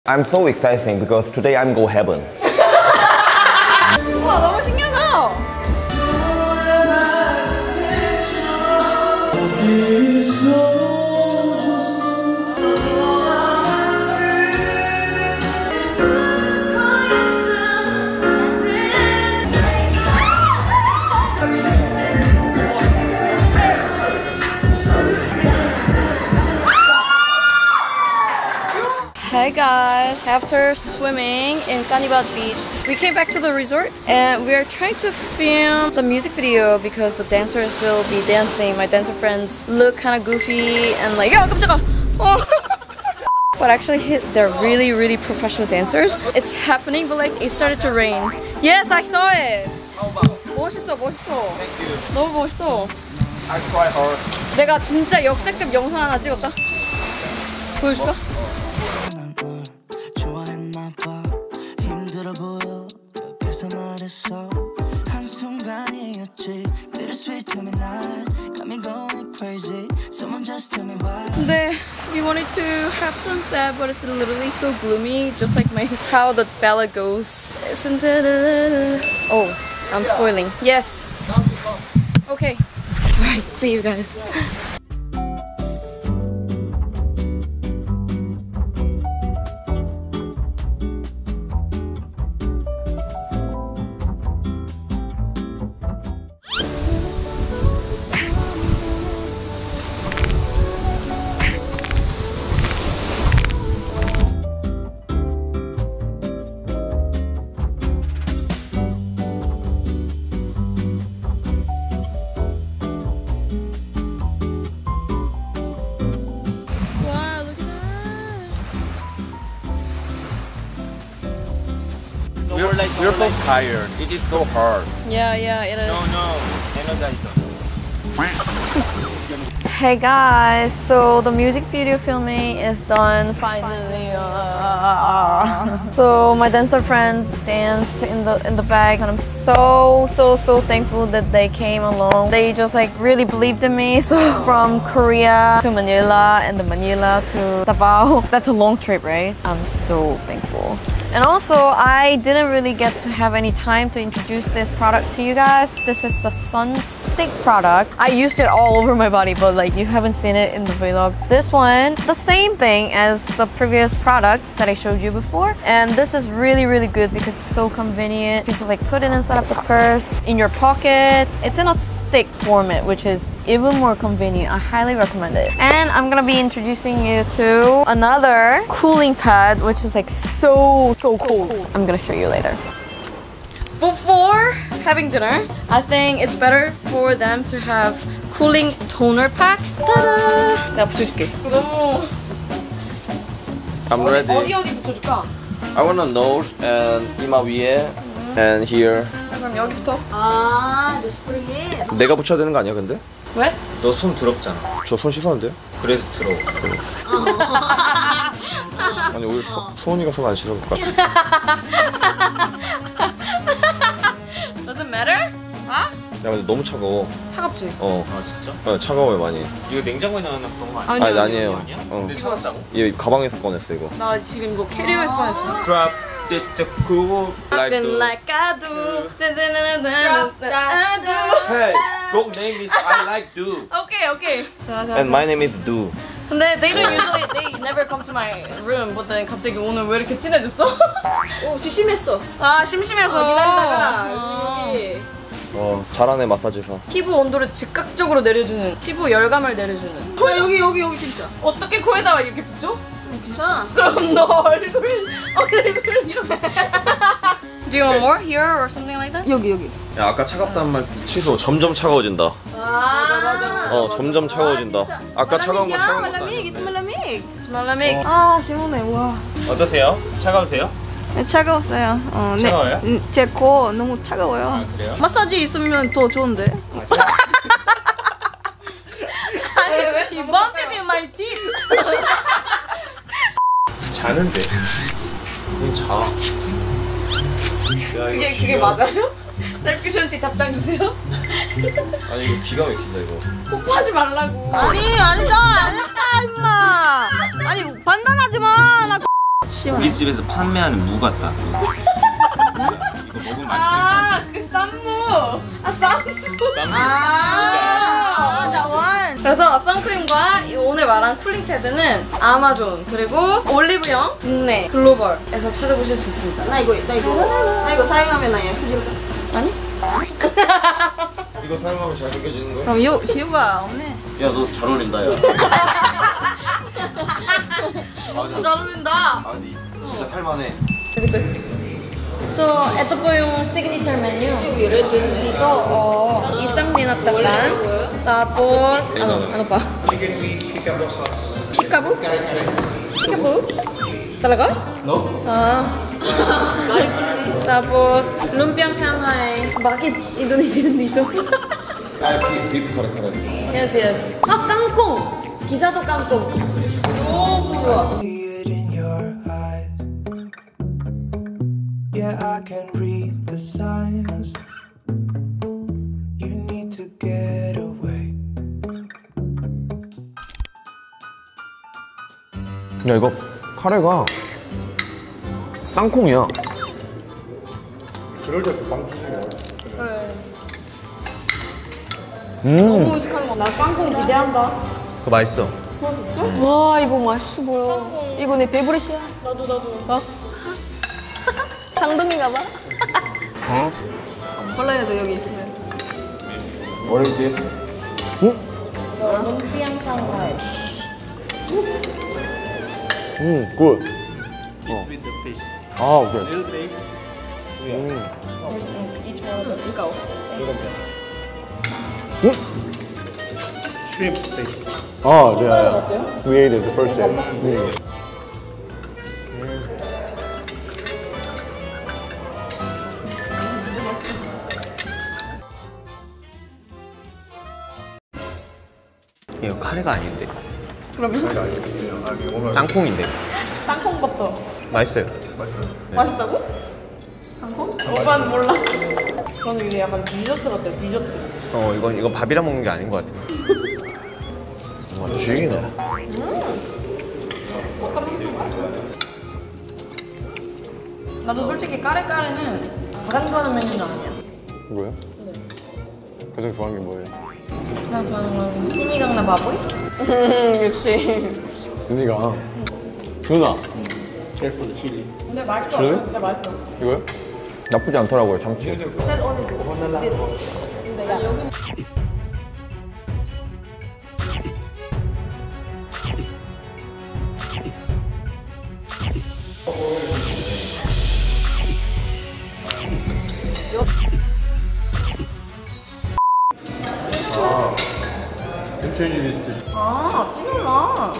I'm so excited because today I'm go heaven. 우와 너무 신기하다. Hey guys, after swimming in Kanibat Beach, we came back to the resort and we are trying to film the music video because the dancers will be dancing. My dancer friends look kind of goofy and like, yeah, 깜짝아! Oh. But actually, they're really professional dancers. It's happening, but like, it started to rain. Yes, I saw it! 멋있어, 멋있어. 너무 멋있어. I try hard. 내가 진짜 역대급 영상 하나 찍었다. 보여줄까? 근데 we wanted to have sunset, but it's literally so gloomy, just like how the ballad goes. Oh, I'm spoiling. Yes. Okay. Alright, see you guys. We're so tired. It is so hard. Yeah, it is. No, energizer. Hey guys, so the music video filming is done finally. So my dancer friends danced in the back, and I'm so thankful that they came along. They just like really believed in me. So from Korea to Manila and then Manila to Davao, that's a long trip, right? I'm so thankful. And also, I didn't really get to have any time to introduce this product to you guys. This is the Sun Stick product. I used it all over my body, but like you haven't seen it in the vlog. This one, the same thing as the previous product that I showed you before. And this is really good because it's so convenient. You can just like put it inside of the purse, in your pocket. It's in a stick format, which is even more convenient. I highly recommend it. And I'm gonna be introducing you to another cooling pad, which is like so cold. I'm gonna show you later. Before having dinner, I think it's better for them to have cooling toner pack. Ta-da! 내가 붙여줄게. 너무 I'm ready. 어디 붙여줄까? I want a nose and 이마 위에 and here. 그럼 여기부터. just putting it. 내가 붙여야 되는 거 아니야, 근데? 왜? 너 손 더럽잖아. 저 손 씻었는데요? 그래서 더러워. 아니 오히려 소은이가 손 안 씻을 것 같아. Does it matter? 아? 야 근데 너무 차가워. 차갑지? 어. 아 진짜? 네, 차가워요 많이. 이거 냉장고에 넣어놨던 거 아니야? 아니 아니에요. 아니야? 어. 근데 차갑다고? 얘 가방에서 꺼냈어 이거. 나 지금 이거 캐리어에서 꺼냈어. Drop this the cool I've been like I do. I do. Hey, dog name is I like do. Okay. 자. And my name is do. 근데 they never come to my room. But then 갑자기 오늘 왜 이렇게 진해졌어? 오 심심했어. 아 심심해서. 기다리다가 여기. 잘하네 마사지사. 피부 온도를 즉각적으로 내려주는, 피부 열감을 내려주는. 여기 진짜. 어떻게 코에다가 이렇게 붙여? 괜찮아. 그럼 너 얼굴 이렇게. Do you want more here or something like that? 여기. 야 아까 차갑다는 말 취소. 점점 차가워진다. 맞아. 점점 차가워진다. 아까 차가운 건 차가운 것도 말라믹, 아니고. it's 말라믹. 말라믹. 아 시원해 와. 어떠세요? 차가우세요? 네, 차가웠어요. 차가워요? 제 코 너무 차가워요. 아 그래요? 마사지 있으면 더 좋은데. 왜? You bumped in my teeth. 자는데. 그럼 자. 그게 맞아요? 셀피션치 답장 주세요. 아니 이거 기가 막힌다 이거. 뽀뽀하지 말라고. 아니다 임마. 아니 판단하지 마. 나 시원해. 고깃집에서 판매하는 무 같다. 이거 먹으면 맛있어. 그 쌈무. 쌈무. 나 원. 그래서 선크림과 오늘 말한 쿨링 패드는 아마존 그리고 올리브영 국내 글로벌에서 찾아보실 수 있습니다. 나 이거 사용하면 나 예쁘질까? 아니? 이거 사용하면 잘 느껴지는 거야? 그럼 이유가 없네. 야, 너 잘 어울린다, 야. 잘 어울린다. 아니, 진짜 탈만해. Is it good? So, ito po yung signature menu. Ito, isang dinagdagan. Tapos, ano pa? Pikabu? Pikabu? Talaga? No? Ah. Tapos, lumpiang Shanghai. Bakit Indonesian dito? 비프 카레카레. Yes, yes. Ah, kangkong! Gisado kangkong. See it in your eyes. Yeah, I can read the signs. You need to get away. 야 이거 카레가 땅콩이야. 너무 의식하는 거. 나 깡콩 기대한다. 그거 맛있어. 와 이거 맛있어 보여. 이거 내 페브릿이야. 나도. 상동인가 봐. 몰라요 여기 있으면. What is this? lumpiang Shanghai. 굿. 아, 오케이. Oh, we ate it the first day. 이거 카레가 아닌데. 그러면? 땅콩인데. 땅콩버터. 맛있어요. 맛있다고? 땅콩? 오빠는 몰라. 저는 이게 약간 디저트 같아요, 디저트. 이건 밥이랑 먹는 게 아닌 것 같아. 정말 죽이네. 나도 솔직히 까레까레는 가장 좋아하는 메뉴는 아니야. 뭐야? 가장 좋아하는 게 뭐예요? 가장 좋아하는 건 시니강나 바보이? 역시. 순이가 준아. 근데 맛있어. 그래? 진짜 맛있어. 이거요? 나쁘지 않더라고요, 참치. 아, 찌놀라.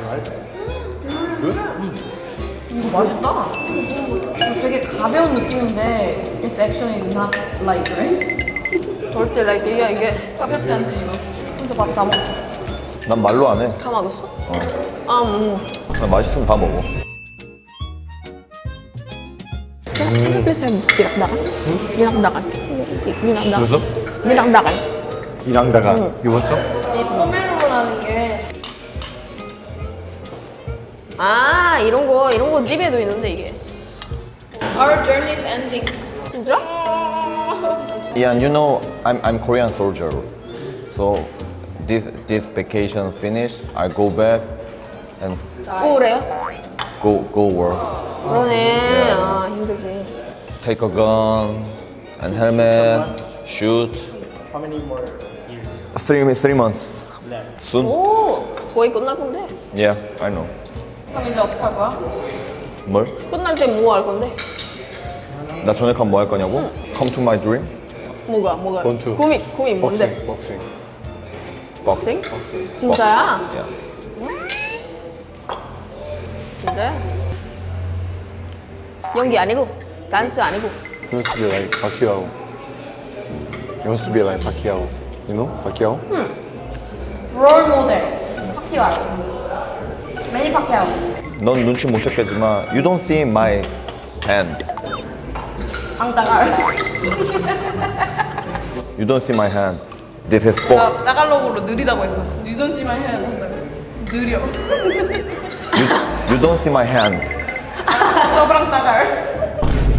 이거 맛있다. 되게 가벼운 느낌인데 it's actually not light, right? 절대 라이트야 이게. 가볍지 않지 이거. 혼자 밥 다 먹었어. 난 말로 안 해. 다 먹었어? 아 난 맛있으면 다 먹어. 그래서? 이랑다가 입었어? 이 포멜로라는 게 아 이런 거 집에도 있는데 이게. Our journey is ending. 진짜? Yeah, and you know, I'm Korean soldier. So this vacation finished, I go back and 그래요? go work. 그러네. 아 힘들지. Take a gun and helmet, shoot. How many more years? 3 months. Soon. 오 거의 끝날 건데. Yeah, I know. 그럼 이제 어떻게 할 거야? 뭘? 끝날 때 뭐 할 건데? 나 전역하면 뭐 할 거냐고? Come to my dream? 뭐가? 권투. 고민 뭔데? Boxing. 진짜야? Yeah. 진짜? 연기 아니고 단스 아니고. He wants to be like Pacquiao. He wants to be like Pacquiao. You know Pacquiao? 롤 모델. 파키와. 매니 파키아오. 넌 눈치 못 챘겠지만 You don't see my hand. 앙따갈. You don't see my hand. This is box. 나 따갈로그로 느리다고 했어. 유돈 씨만 해야 된다고. 느려. You don't see my hand. 소브랑 따갈.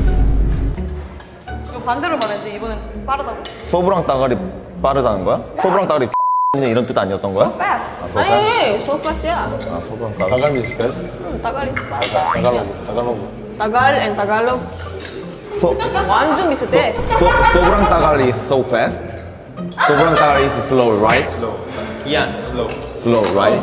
이거 반대로 말했는데 이번엔 빠르다고. 소브랑 따갈이 빠르다는 거야? 소브랑 따갈이 이런 뜻 아니었던 거야? Fast. so fast? 아니, so fast야. 아, 소브랑 따갈. Tagalog is best. 따갈 is fast. Tagalog. 따갈 and Tagalog 완전 비슷해. 소브랑 따갈이 is so fast. 소브랑 따갈이 is slow, right? Yeah, slow. Slow, right?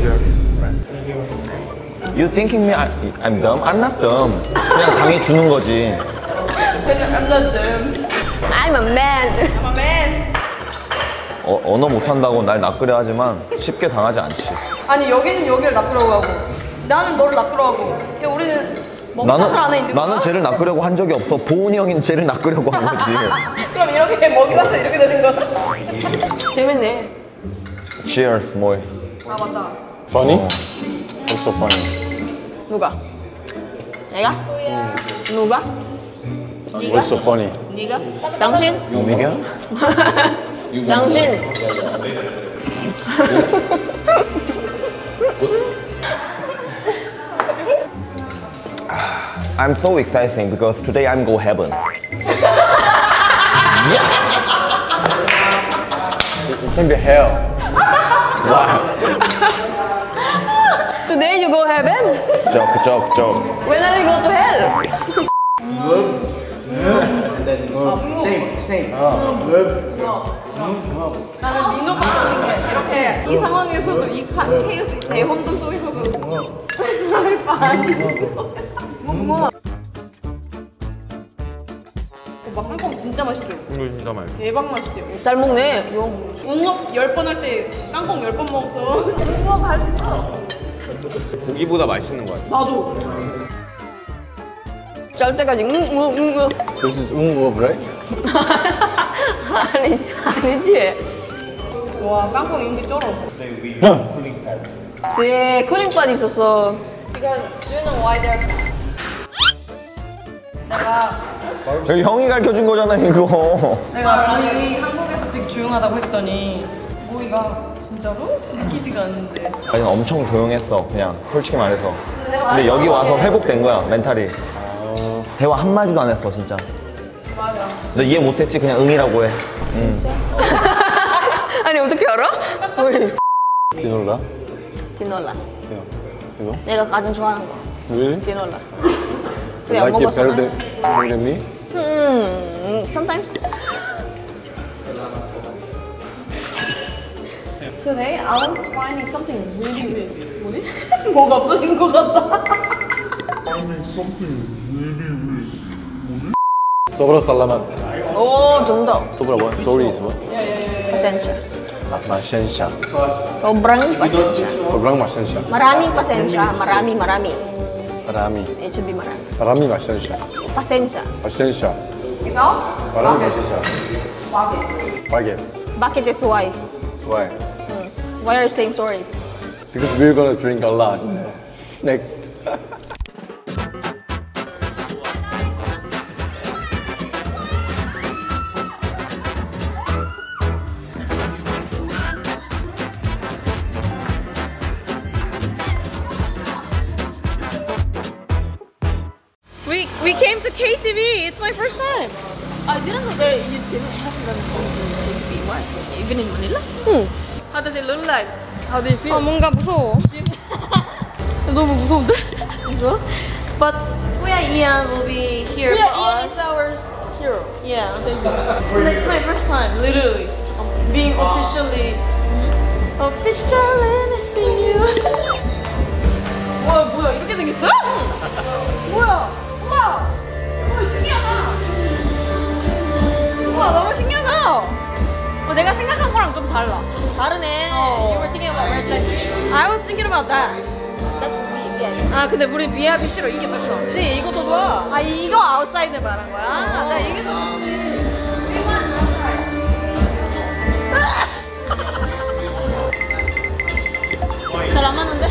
You thinking me I'm dumb? I'm not dumb. 그냥 당해주는 거지. I'm not dumb. I'm a man. I'm a man. 언어 못한다고 날 낚으려 하지만 쉽게 당하지 않지. 아니 여기는 여기를 낚으려고 하고 나는 너를 낚으려고 하고 야 우리는 먹잇사슬 안에 있는 거야? 나는 쟤를 낚으려고 한 적이 없어. 보은이 형인 쟤를 낚으려고 한 거지. 그럼 이렇게 먹잇사슬 이렇게 되는 거야? 재밌네. Cheers, 모이. 아 맞다. Funny? What's so funny? 누가? 내가? 누가? What's so funny? 네가? 당신? 네가? 당신? I'm so excited because today I'm go heaven. Yes! It can be hell. Wow. Today you go heaven? 그쪽. When are you go to hell? 나는 민호 같은 게 이렇게 이 상황에서도 이 케이스 대혼돈 속에서도 막강콩 진짜 맛있죠? 이거 진짜 맛있어. 대박 맛있지? 잘 먹네 용 웅업 10번 할 때 깡콩 10번 먹었어 웅업 할 수 있어 고기보다 맛있는 거 같아. 나도 짤 때까지 웅웅웅 This is ungop, right? 아니지 와 깡콩 인기 쩔어 제 크림팟 있었어 Because do you know why they're 여기 형이 가르쳐준 거잖아 이거. 내가 아니 한국에서 되게 조용하다고 했더니 모이가 진짜로? 믿기지가 않는데 아니 엄청 조용했어 그냥 솔직히 말해서. 근데 여기 와서 회복된 거야 멘탈이. 대화 한마디도 안 했어 진짜. 맞아 너 이해 못했지 그냥 응이라고 해. 아니 어떻게 알아? Tinola? 디놀라 이거? 내가 가장 좋아하는 거 Really? 디놀라 You 안 like it 먹었어 better than me? sometimes Today I was finding something really 뭐지? 뭐가 없어진 것 같다 Sobrang salamat. 오 정답 Sobra what? Sorry is what? pasensya Pasensya. sobrang pasensya Sobrang pasensya. maraming pasensya marami Marami. it should be marami Marami pasensya. pasensya Pasensya. ikaw? Marami pasensya. Bakit? bakit is why Why? why are you saying sorry Because we're gonna drink a lot. Next. We came to KTV. It's my first time. I didn't know that you didn't have them on KTV. What? Even in Manila? How does it look like? How do you feel? 뭔가 무서워. 너무 무서운데? 그죠? But Kuya Ian will be here Yeah, for Ian us. is our hero. Yeah. It's my first time, literally, being officially seeing you. 뭐야 이렇게 생겼어? 뭐야? 우와! 신기하다. 우와 너무 신기하다. 내가 생각한 거랑 좀 달라. 다르네. You were thinking about Red Light Street. I was thinking about that. That's me. 아 근데 우리 VIP 싫어. 이게 더 좋아. 그치? 이거 더 좋아. 아 이거 아웃사이드 말한 거야? 나 이게 더 좋지. 잘 안 맞는데?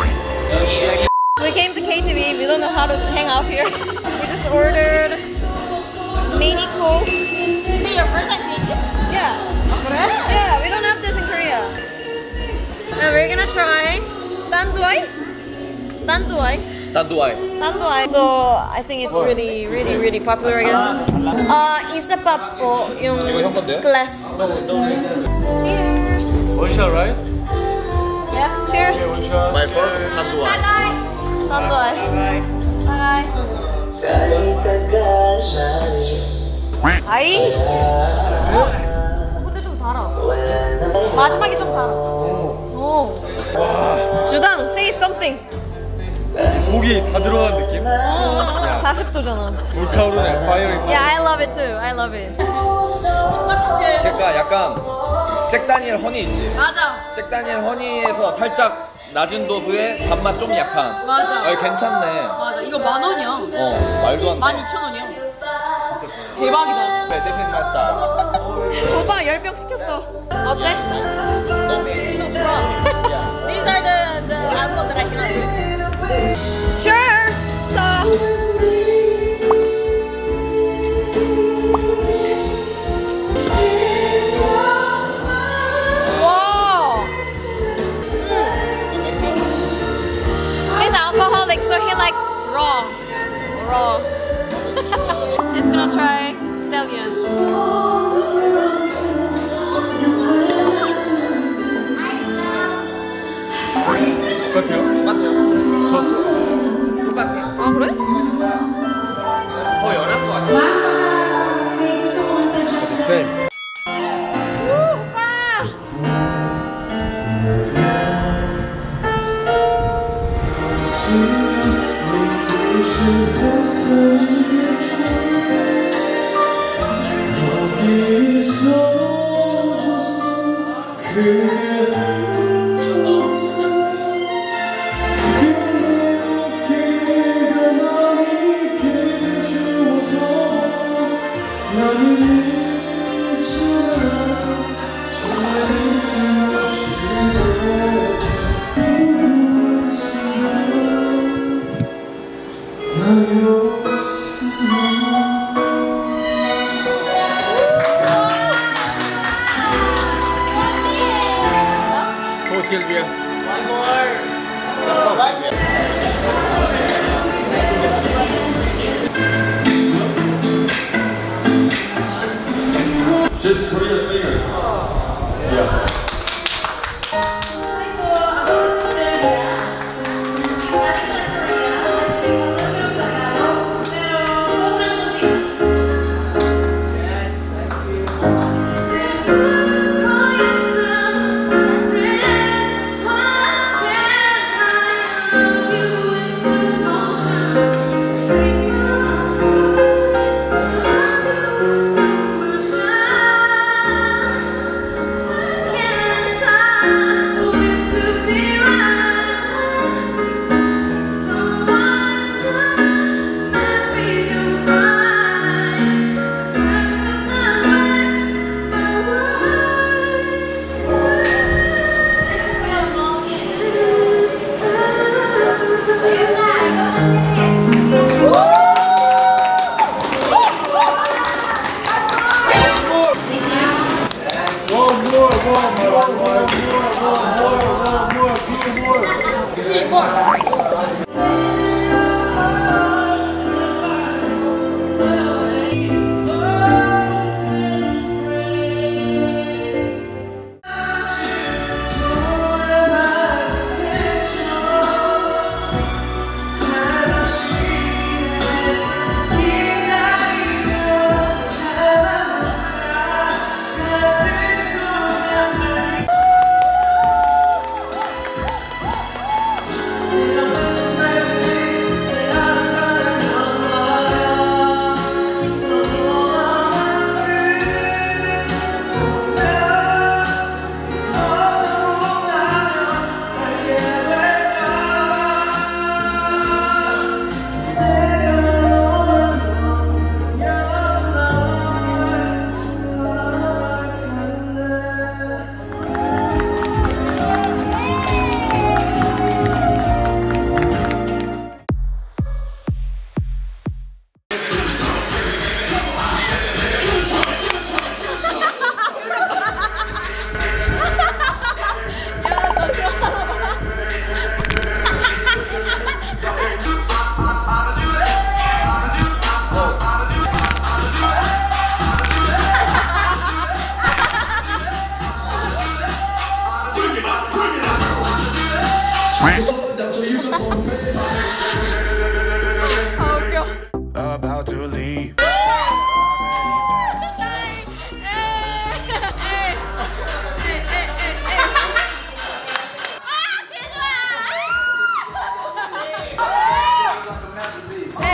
We came to KTV. We don't know how to hang out here. We just ordered mini Coke. Hey, your first time seeing this? Yeah. Yeah, we don't have this in Korea. And we're gonna try Danduay. 단두아이. Tanduay. So I think it's really popular, I guess. Isa pa po yung 형 건데요? glass. Cheers. One shot, right? Yeah, cheers. My first 단두아이. Tanduay. Bye. 아이. 근데 좀 달아. 마지막에 좀 달아. 오. 주당, say something. 속이 다 들어간 느낌? 40도잖아. 불타오르네. 파이어링. Yeah, I love it too. I love it. 그러니까 약간 잭 다니엘 허니 있지. 맞아. 잭 다니엘 허니에서 살짝 낮은 도수에 단맛 좀 약한. 맞아. 괜찮네. 맞아. 이거 10,000원이야. 말도 안 돼. 12,000원이야. 대박이다. 네, 잭슨 맛있다. 오빠 10병 시켰어. 어때? 좋아. These are the alcohol that I cannot do. Cheers! Wow! He's alcoholic, so he likes raw. He's gonna try Stallion. 똑같아요. 아 그래? 더 연한 것 같아. Same. 오빠! Go Sylvia. Just Korean singer. Yeah. Yes.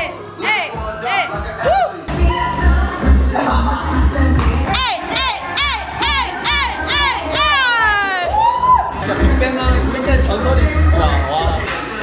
빅뱅은 맨날 전설이 있구나. 와.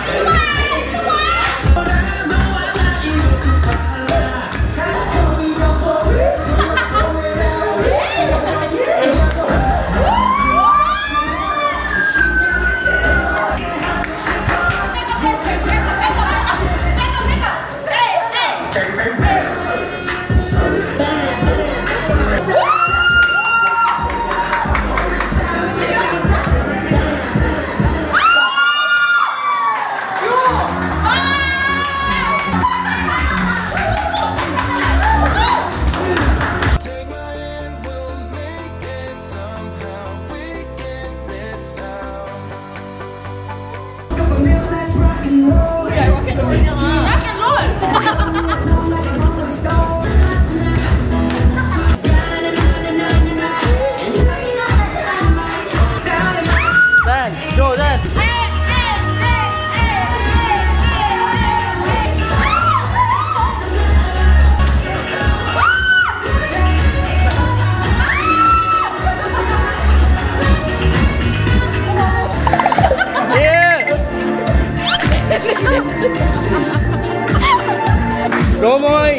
Go Moi!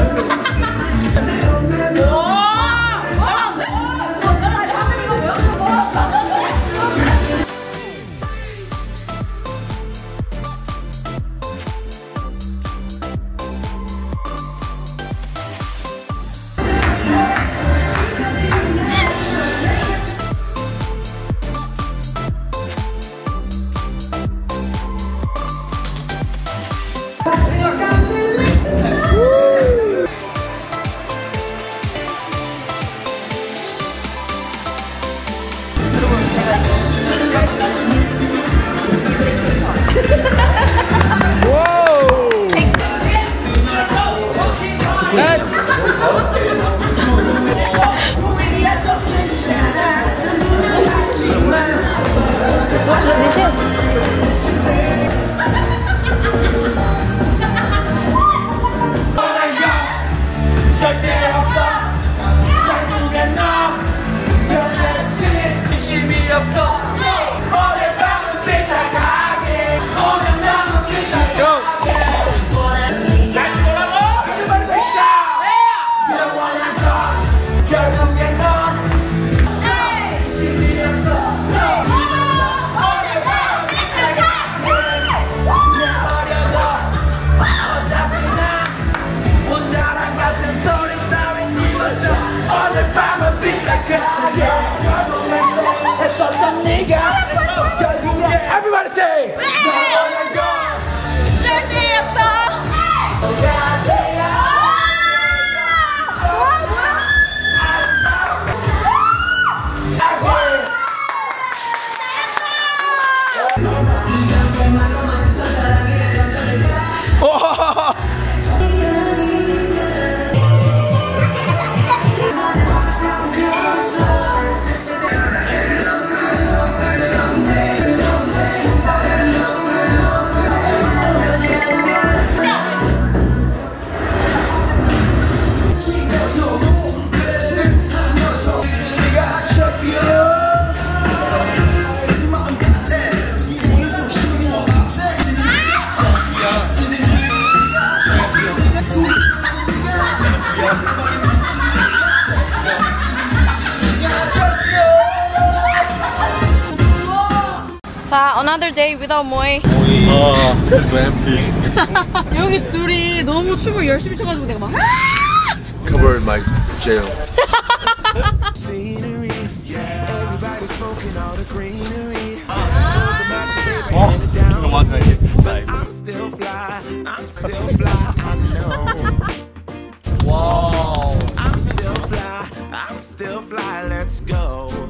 Everybody say! 자, another day without Moi. It's so empty. 여기 둘이 너무 춤을 열심히 춰가지고 내가 막 Covered my jail. Scenery, everybody smoking all the greenery. But I'm still fly, I'm still fly, I know. 와우. I'm still fly, let's go.